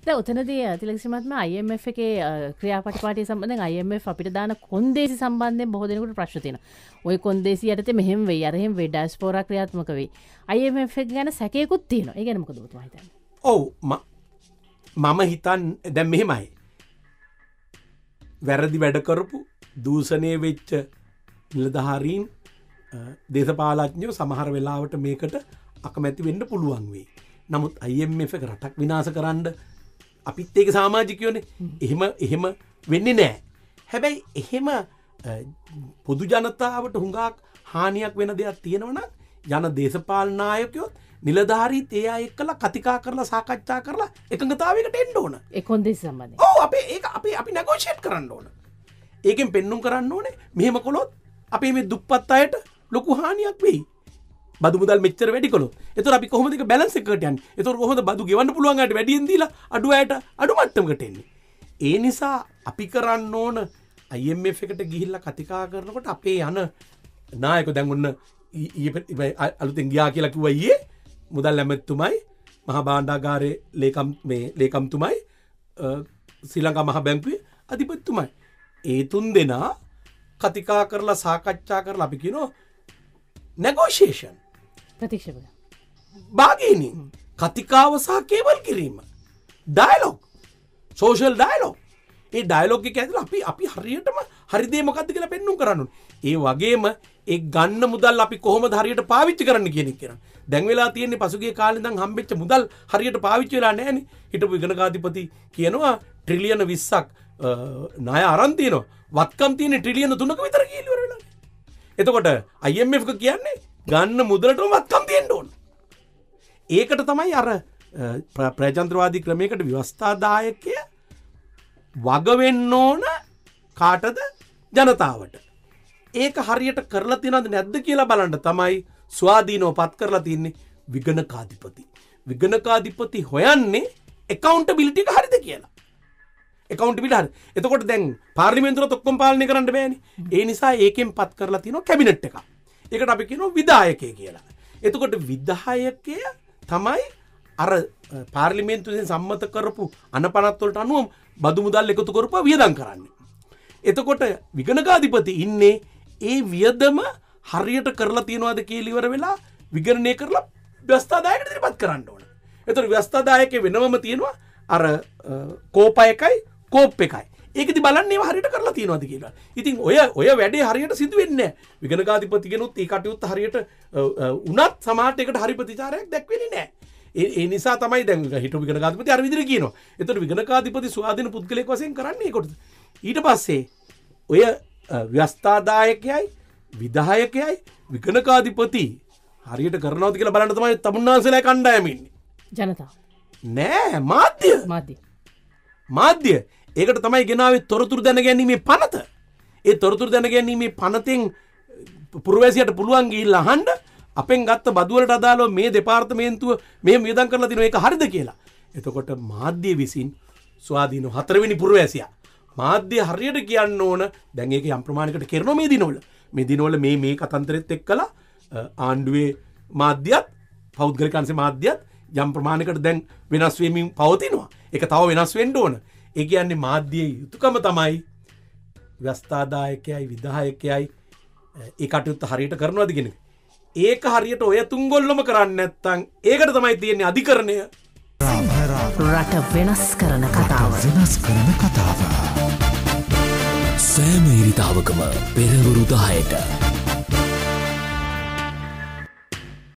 දැන් උතනදී තිලක්ෂි මහත්මයා IMF එකේ ක්‍රියාපටිපාටිය සම්බන්ධයෙන් IMF අපිට දාන කොන්දේසි සම්බන්ධයෙන් බොහෝ දෙනෙකුට ප්‍රශ්න තියෙනවා. ওই කොන්දේසි යටතේ මෙහෙම වෙයි අර එහෙම වෙයි ඩයස්පෝරා ක්‍රියාත්මක වෙයි. IMF එක ගැන සැකයකුත් තියෙනවා. ඒ ගැන මොකද ඔබතුමා හිතන්නේ? ඔව් මම හිතන්නේ දැන් මෙහෙමයි. වැරදි වැඩ කරපු දූෂණය වෙච්ච නිලධාරීන් දේශපාලඥයෝ සමහර වෙලාවට මේකට අකමැති වෙන්න පුළුවන් වෙයි. නමුත් IMF එක රටක් විනාශ කරන්න අපිත් ඒක සමාජිකයෝනේ. එහෙම වෙන්නේ නැහැ. හැබැයි එහෙම පොදු ජනතාවට හුඟක් හානියක් වෙන දෙයක් තියෙනවා නම් යන දේශපාලන නායකයෝ නිලධාරීත් ඒ අය එක්කලා කතිකා කරලා සාකච්ඡා කරලා එකඟතාවයකට එන්න ඕන. ඒ කොන්දේසි සම්බන්ධයෙන්. ඔව් අපි නෙගෝෂিয়েට් කරන්න ඕන. ඒකෙන් පෙන්නුම් කරන්න ඕනේ මෙහෙම කළොත් අපේ මේ දුප්පත් අයට ලොකු හානියක් වෙයි. බදු මුදල් මෙච්චර වැඩි කළොත්. එතකොට අපි කොහොමද ඒක බැලන්ස් එකකට යන්නේ? එතකොට කොහොමද බදු ගෙවන්න පුළුවන් අයට වැඩියෙන් දීලා අඩු අයට අඩු මට්ටමකට එන්නේ? ඒ නිසා අපි කරන්න ඕන IMF එකට ගිහිල්ලා කතිකා කරනකොට අපේ යන නායකයෝ දැන් ඔන්න අලුතෙන් ගියා කියලා කිව්වා ඊයේ මුදල් ඇමතිතුමයි මහා භාණ්ඩාගාරයේ ලේකම්තුමයි ශ්‍රී ලංකා මහා බැංකුවේ අධිපතිතුමයි. ඒ තුන් දෙනා කතිකා කරලා සාකච්ඡා කරලා අපි කියනවා negotiation ප්‍රතික්ෂේප bargaining කතිකාව සහ කේබල් කිරීම dialogue social dialogue. ඒ dialogue එක ඇතුළේ අපි හරියටම හරි දේ මොකද්ද කියලා පෙන්වන්න කරන්න ඕනේ. ඒ වගේම ඒ ගන්න මුදල් අපි කොහොමද හරියට පාවිච්චි කරන්න කියන එක කියනවා. දැන් වෙලා තියෙන්නේ පසුගිය කාලේ ඉඳන් හම්බෙච්ච මුදල් හරියට පාවිච්චි වෙලා නැහැනේ. හිටපු ඉගෙනකාධිපති කියනවා ට්‍රිලියන 20ක් ණය අරන් තියෙනවා. වත්කම් තියෙන්නේ ට්‍රිලියන 3ක විතර කියලා ඉවර වෙලා. එතකොට IMF එක කියන්නේ ගන්න මුදලටම වත්කම් තියෙන්න ඕන. ඒකට තමයි අර ප්‍රජාතන්ත්‍රවාදී ක්‍රමයකට ව්‍යවස්ථාදායකය වග වෙන්න ඕන කාටද? ජනතාවට. ඒක හරියට කරලා තියෙනවද නැද්ද කියලා බලන්න තමයි ස්වාධීනව පත් කරලා තින්නේ විගණකාධිපති. විගණකාධිපති හොයන්නේ accountability එක හරිද කියලා. accountability හරි. එතකොට දැන් පාර්ලිමේන්තුවට ඔක්කොම පාලනය කරන්න බෑනේ. ඒ නිසා ඒකෙන් පත් කරලා තිනවා කැබිනට් එකක්. ඒකට අපි කියනවා විධායකය කියලා. එතකොට විධායකය තමයි අර පාර්ලිමේන්තුවෙන් සම්මත කරපු අනපනත් වලට අනුව බදු මුදල් එකතු කරපුවා වියදම් කරන්නේ. එතකොට විගණකාධිපති ඉන්නේ ඒ වියදම හරියට කරලා තියනවාද කියලා ඉවර වෙලා විගණනය කරලා ව්‍යවස්ථාදායකට ඉදිරිපත් කරන්න ඕන. එතකොට ව්‍යවස්ථාදායකේ වෙනවම තියෙනවා අර කෝප එකයි කෝප් එකයි. ඒකෙදි බලන්නේ ඒවා හරියට කරලා තියනවාද කියලා. ඉතින් ඔය වැඩේ හරියට සිදු වෙන්නේ නැහැ. විගණකාධිපති කෙනුත් ඒ කටයුත්ත හරියට උනත් සමාජයට ඒකට හරි ප්‍රතිචාරයක් දැක්වෙන්නේ නැහැ. ඒ නිසා තමයි දැන් හිටපු විගණකාධිපති අර විදිහට කියනවා. එතකොට විගණකාධිපති ස්වාධීන පුද්ගලයෙක් වශයෙන් කරන්නේ ඒකට. ඊට පස්සේ ඔය ව්‍යවස්ථාදායකයයි විධායකයයි විගණකාධිපති හරියට කරනවද කියලා බලන්න තමයි තමුන්නාන්සලා කණ්ඩායම ඉන්නේ. ජනතාව. නෑ මාධ්‍ය. ඒකට තමයි ගෙනාවේ තොරතුරු දැනගැනීමේ පනත. ඒ තොරතුරු දැනගැනීමේ පනතෙන් පුරවැසියට පුළුවන් ගිහිල්ලා අහන්න අපෙන් ගත්ත බදු වලට අදාළව මේ දෙපාර්තමේන්තුව මේ වියදම් කරලා තිනවා ඒක හරිද කියලා. එතකොට මාධ්‍ය විසින් ස්වාධීන 4 වෙනි පුරවැසියා මාධ්‍ය හරියට කියන්න ඕන. දැන් ඒක යම් ප්‍රමාණයකට කරනවා මේ දිනවල. මේ දිනවල මේ කතන්දරෙත් එක්කලා ආණ්ඩුවේ මාධ්‍යත් පෞද්ගලික අංශේ මාධ්‍යත් යම් ප්‍රමාණයකට දැන් වෙනස් වෙමින් පවතිනවා. ඒක තව වෙනස් වෙන්න ඕන. ඒ කියන්නේ මාධ්‍යයේ යුතුයකම තමයි ව්‍යවස්ථාදායකයයි විධායකයයි ඒ කටයුත්ත හරියට කරනවද කියන එක. ඒක හරියට ඔය තුන්ගොල්ලොම කරන්නේ නැත්නම් ඒකට තමයි තියෙන්නේ අධිකරණය. රට වෙනස් කරන කතාව. සෑම ඉරිතාවකම පෙරවරු 10ට